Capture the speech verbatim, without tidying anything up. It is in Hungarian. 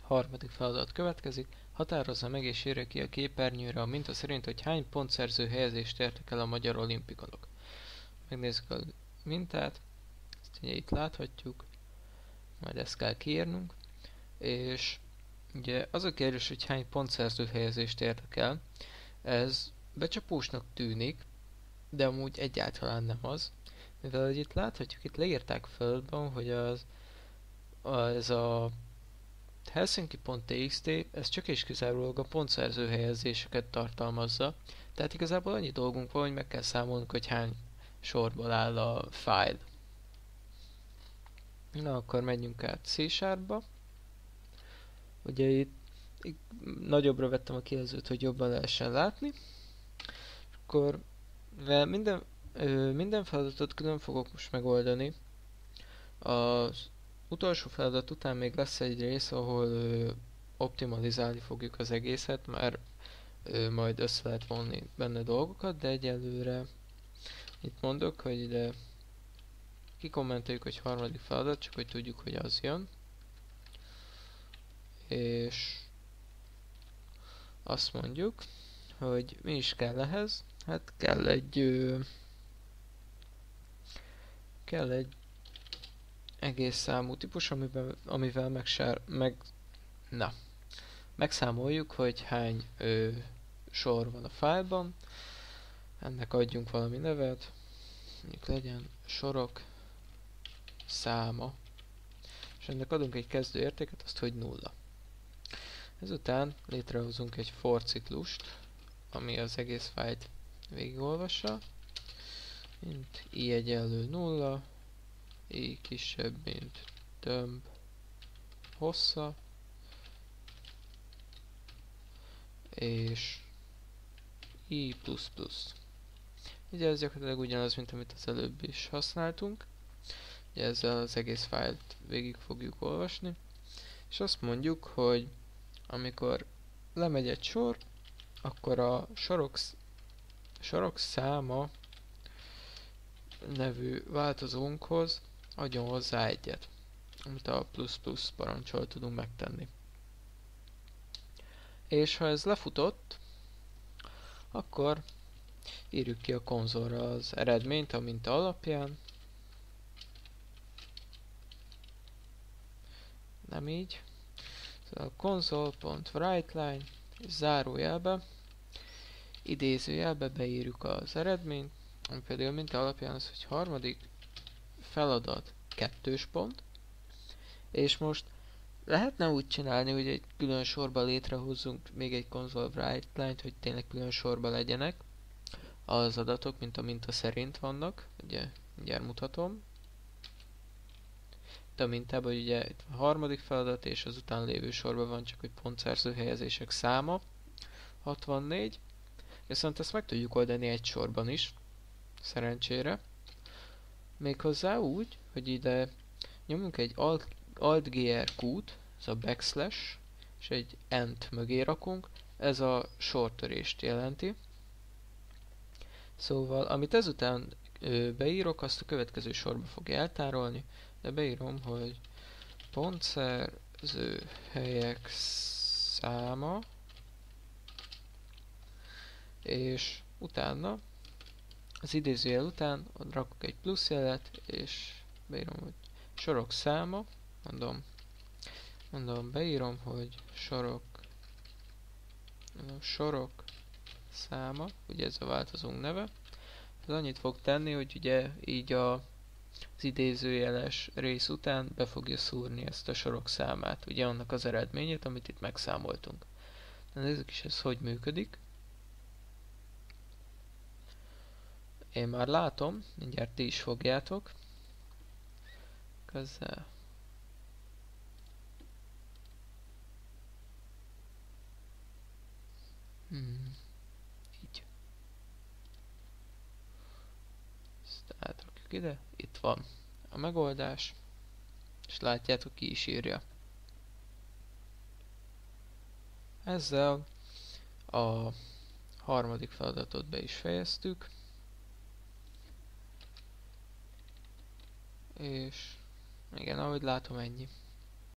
Harmadik feladat következik. Határozza meg és írja ki a képernyőre a minta szerint, hogy hány pontszerző helyezést értek el a magyar olimpikonok. Megnézzük a mintát, ezt ugye itt láthatjuk, majd ezt kell kiírnunk, és ugye az a kérdés, hogy hány pontszerző helyezést értek el, ez becsapósnak tűnik, de amúgy egyáltalán nem az, mivel hogy itt láthatjuk, itt leírták földben, hogy az, az ez a Helsinki.txt, ez csak és kizárólag a pontszerző helyezéseket tartalmazza, tehát igazából annyi dolgunk van, hogy meg kell számolnunk, hogy hány sorból áll a file. Na akkor menjünk át C-sharpba. Ugye itt, itt nagyobbra vettem a kijelzőt, hogy jobban lehessen látni. Akkor minden, ö, minden feladatot külön fogok most megoldani. Az utolsó feladat után még lesz egy rész, ahol ö, optimalizálni fogjuk az egészet, mert ö, majd össze lehet vonni benne dolgokat, de egyelőre itt mondok, hogy ide kikommenteljük, hogy harmadik feladat, csak hogy tudjuk, hogy az jön. És azt mondjuk, hogy mi is kell ehhez. Hát kell egy ö, kell egy egész számú típus, amivel, amivel megsár, meg, na, megszámoljuk, hogy hány ö, sor van a fájlban. Ennek adjunk valami nevet, mondjuk legyen sorok száma, és ennek adunk egy kezdő értéket, azt hogy nulla. Ezután létrehozunk egy for ciklust, ami az egész fájlt végigolvassa, mint i egyenlő nulla, i kisebb, mint tömb hossza, és i plusz plusz. Ugye ez gyakorlatilag ugyanaz, mint amit az előbb is használtunk. Ugye ezzel az egész fájlt végig fogjuk olvasni. És azt mondjuk, hogy amikor lemegy egy sor, akkor a sorok, sorok száma nevű változónkhoz adjon hozzá egyet, amit a plusz plusz parancsol tudunk megtenni. És ha ez lefutott, akkor írjuk ki a konzolra az eredményt a minta alapján. Nem így. Szóval console.writeLine zárójelbe, idézőjelbe beírjuk az eredményt, ami például minta alapján az, hogy harmadik feladat kettős pont, és most lehetne úgy csinálni, hogy egy külön sorba létrehozzunk még egy console writeLine-t, hogy tényleg külön sorba legyenek az adatok, mint a minta szerint vannak, ugye mindjárt mutatom. Itt a mintában ugye itt a harmadik feladat, és az után lévő sorban van csak, hogy pontszerző helyezések száma, hatvannégy, viszont ezt meg tudjuk oldani egy sorban is, szerencsére. Méghozzá úgy, hogy ide nyomunk egy Alt-gr-Q-t, ez a backslash, és egy ent mögé rakunk, ez a sortörést jelenti. Szóval, amit ezután ö, beírok, azt a következő sorba fogja eltárolni, de beírom, hogy pontszerző helyek száma, és utána, az idézőjel után rakok egy plusz jelet, és beírom, hogy sorok száma, mondom, mondom, beírom, hogy sorok, mondom, sorok száma, ugye ez a változónk neve, ez annyit fog tenni, hogy ugye így a, az idézőjeles rész után be fogja szúrni ezt a sorok számát, ugye annak az eredményét, amit itt megszámoltunk. De nézzük is, ez hogy működik. Én már látom, mindjárt ti is fogjátok. Közel. Hmm. Így. Ezt átrakjuk ide. Itt van a megoldás. És látjátok, ki is írja. Ezzel a harmadik feladatot be is fejeztük. És igen, ahogy látom, ennyi.